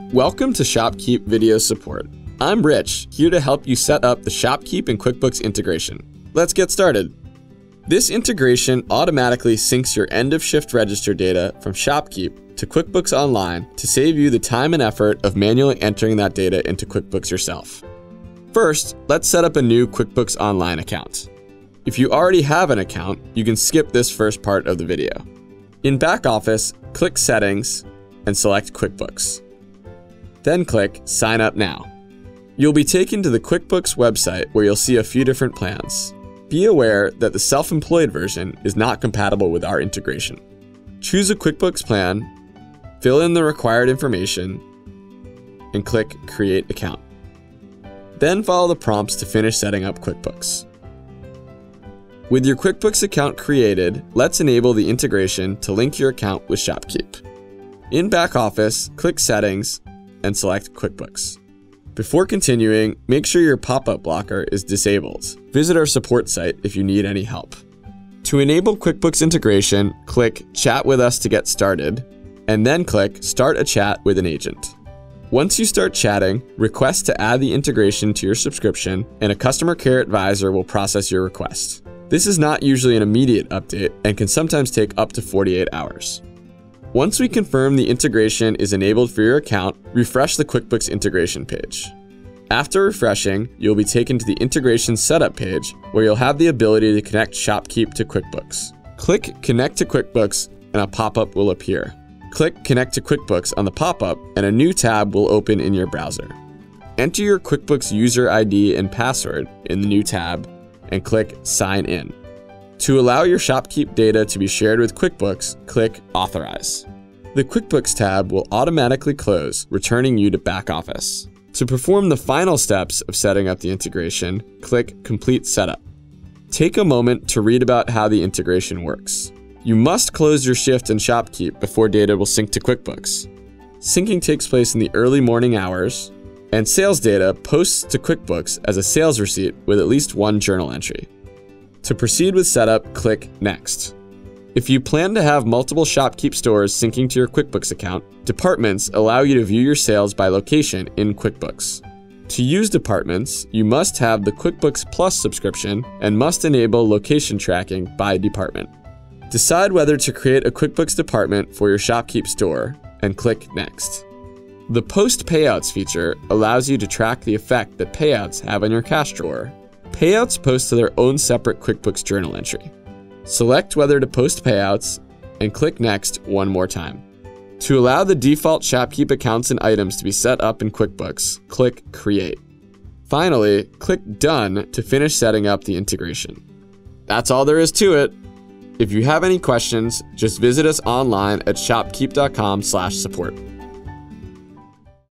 Welcome to ShopKeep Video Support. I'm Rich, here to help you set up the ShopKeep and QuickBooks integration. Let's get started. This integration automatically syncs your end-of-shift register data from ShopKeep to QuickBooks Online to save you the time and effort of manually entering that data into QuickBooks yourself. First, let's set up a new QuickBooks Online account. If you already have an account, you can skip this first part of the video. In Back Office, click Settings and select QuickBooks. Then click Sign Up Now. You'll be taken to the QuickBooks website where you'll see a few different plans. Be aware that the self-employed version is not compatible with our integration. Choose a QuickBooks plan, fill in the required information, and click Create Account. Then follow the prompts to finish setting up QuickBooks. With your QuickBooks account created, let's enable the integration to link your account with ShopKeep. In Back Office, click Settings and select QuickBooks. Before continuing, make sure your pop-up blocker is disabled. Visit our support site if you need any help. To enable QuickBooks integration, click Chat with us to get started, and then click Start a chat with an agent. Once you start chatting, request to add the integration to your subscription, and a customer care advisor will process your request. This is not usually an immediate update and can sometimes take up to 48 hours. Once we confirm the integration is enabled for your account, refresh the QuickBooks integration page. After refreshing, you'll be taken to the integration setup page where you'll have the ability to connect ShopKeep to QuickBooks. Click Connect to QuickBooks and a pop-up will appear. Click Connect to QuickBooks on the pop-up and a new tab will open in your browser. Enter your QuickBooks user ID and password in the new tab and click Sign In. To allow your ShopKeep data to be shared with QuickBooks, click Authorize. The QuickBooks tab will automatically close, returning you to Back Office. To perform the final steps of setting up the integration, click Complete Setup. Take a moment to read about how the integration works. You must close your shift in ShopKeep before data will sync to QuickBooks. Syncing takes place in the early morning hours, and sales data posts to QuickBooks as a sales receipt with at least one journal entry. To proceed with setup, click Next. If you plan to have multiple ShopKeep stores syncing to your QuickBooks account, departments allow you to view your sales by location in QuickBooks. To use departments, you must have the QuickBooks Plus subscription and must enable location tracking by department. Decide whether to create a QuickBooks department for your ShopKeep store and click Next. The Post Payouts feature allows you to track the effect that payouts have on your cash drawer. Payouts post to their own separate QuickBooks journal entry. Select whether to post payouts and click Next one more time. To allow the default ShopKeep accounts and items to be set up in QuickBooks, click Create. Finally, click Done to finish setting up the integration. That's all there is to it. If you have any questions, just visit us online at shopkeep.com/support.